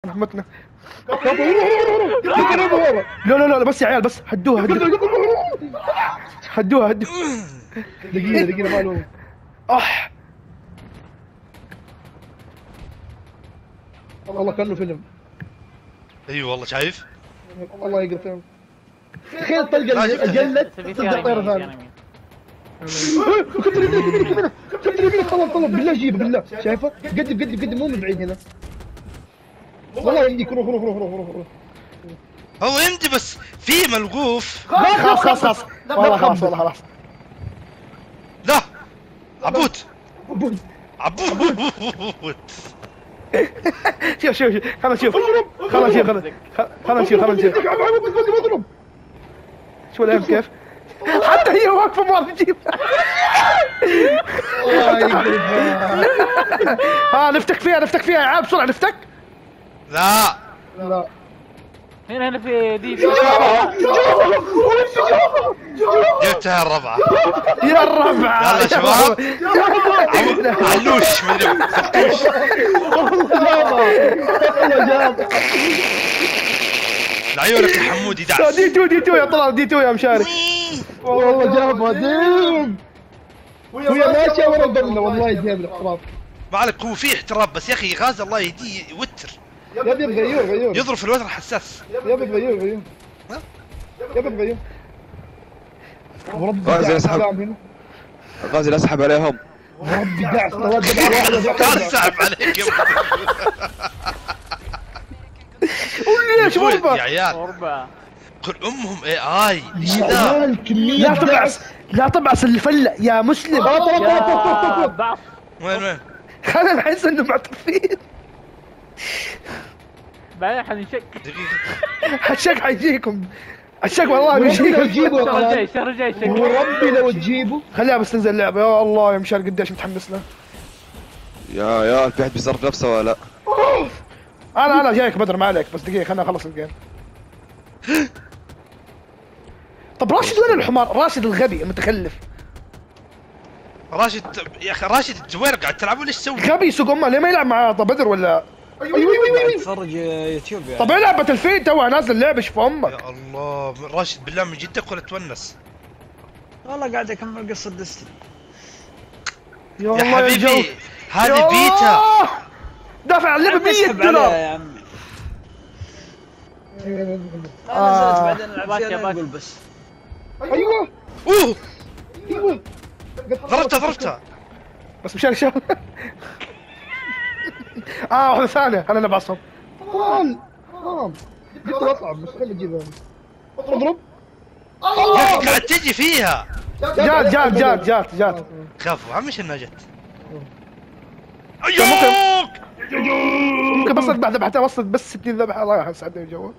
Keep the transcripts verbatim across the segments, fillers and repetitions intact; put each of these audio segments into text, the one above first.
رحمتنا. لا لا لا بس يا عيال بس هدوها هدوها هدوها هدوها. دقيقة دقيقة ماله. اح والله كأنه فيلم. اي والله شايف؟ والله يقرا فيلم. تخيل طلقة الجلد تبدأ طيارة ثانية. كنت اليمين كنت اليمين طلب طلب بالله جيبه بالله شايفه؟ قدم قدم قدم مو من بعيد هنا. والله يمديك روح روح روح روح روح. هو يمدي بس في ملقوف. خلاص خلاص خلاص والله خلاص والله خلاص. لا عبود عبود. شوف شوف شوف خلنا نشوف خلنا نشوف خلنا نشوف خلنا نشوف اضرب. شو الام كيف؟ حتى هي واقفه ما تجيب. ها نفتك فيها نفتك فيها يا عاب بسرعه نفتك. لا لا هنا هنا في دي جبتها الربعة. يا الربعة يلا شباب علوش مدري فتوش. لعيونك يا حمودي دعس. دي تو دي تو يا طلال دي تو يا مشاري. والله جابها ديم وهي ماشية ورا البلة والله جاب الاحتراف. ما عليك هو في احتراب بس يا اخي غاز الله يهديه يوتر. يا ابني غيور غيور يضرب في الوتر حساس. يا ابني غيور غيور يا ابني غيور. وربي غازي اسحب غازي اسحب عليهم. وربي دعس طلعت دبعة واحدة. تعال سحب عليك يا ليش وربة يا عيال وربة كل امهم اي اي ايش ذا؟ لا تبعس لا تبعس الفلة يا مسلم. يا بعض وين وين؟ خلينا نحس انه معترفين. بعدين حنشك دقيقة الشك حيجيكم الشك والله لو بيجيكم. تجيبه يا الشهر الجاي طلال الشهر الجاي شك. وربي لو تجيبه. خليها بس تنزل اللعبة. يا الله يا مشاري قديش متحمس له. يا يا في واحد بيصرف نفسه ولا لا؟ انا انا جايك بدر ما عليك بس دقيقة خلينا نخلص الجيم. طب راشد وين الحمار؟ راشد الغبي المتخلف. راشد يا اخي راشد الزوير قاعد تلعبوا ليش تسوي؟ غبي يسوق امه ليه ما يلعب مع طب بدر ولا؟ ايوه ايوه ايوه تتفرج يوتيوب يعني. طب العب باتل فيلد توها نازل اللعبة شوف امك. يا الله راشد بالله من جدك ولا تونس؟ والله قاعد اكمل قصة دستي. يا يا الله يا حبيبي جو. هذه يا بيتا. الله. دافع على اللعبة مية دولار. يا عمي آه. نزلت بعدين العب باكي فيها باكي. نقول بس. ايوه اوه ايوه ضربتها ضربتها. بس مشان شو. اه واحدة ثانية خلينا نبعصهم. طلال حرام قلت له اصعب مستحيل اجيبها. اضرب. يا اخي قاعد تجي فيها. جات جات جات جات جات. خافوا عمش انها جت. ممكن- ايوك ممكن بس اذبح ذبحتها وصلت بس ستين ذبحة الله يسعدني الجو.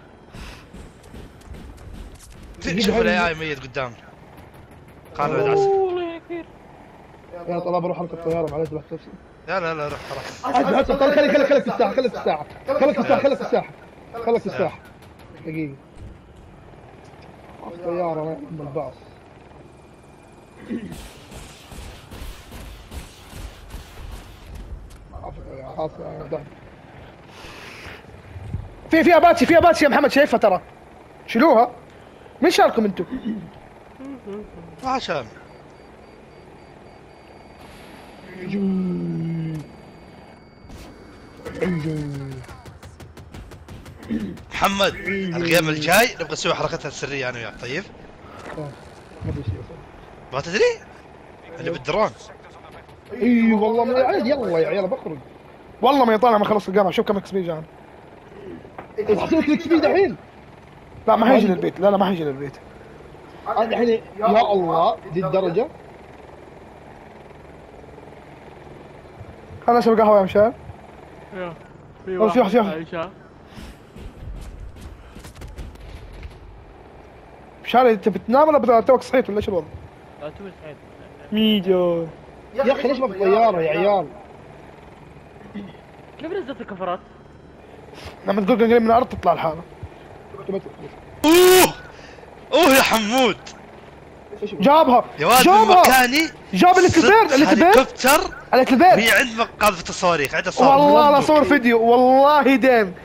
شوف الاي اي ميت قدام. قالوا ادعس. والله كثير. يا طلال بروح اركب طيارة معلش ذبحت نفسي. لا لا لا روح خلاص. هسه هسه خليك خليك خليك في الساحة خليك في الساحة خليك في الساحة خليك في الساحة خليك في الساحة. دقيقة الطيارة ما يحب الباص. خلاص في في اباتشي في اباتشي يا محمد شايفها ترى. شيلوها. مين شاركم انتم؟ ما عشان محمد الغيم الجاي نبغى نسوي حركتها السرية انا وياك طيب؟ ما ادري شيء. ما تدري؟ اللي بالدرون. اي والله ما عاد يلا يا عيال بخرج. والله ما يطالع ما خلص القامة شوف كم اكس بي جان. حطيت لك سبيد الحين. لا ما حيجي للبيت لا لا ما حيجي للبيت. انا الحين يا الله دي الدرجة. خلنا نشرب قهوة يا مشان. يا في أو في واحد- في واحد. عايشة. مشان انت بتنام ولا توك صحيت ولا ايش الوضع؟ لا توي سعيد. ميدو. يا اخي ليش ما في طيارة يا عيال؟ كيف نزلت الكفرات؟ لما تقول قريب من الارض تطلع الحالة. اوه اوه يا حمود جابها يا واد من جابها مكاني. جاب الكبير صدت الكبير هليكوبتر عليك البيت. وهي عند قاذفة الصواريخ عندها صوت. والله لا صور فيديو والله دام.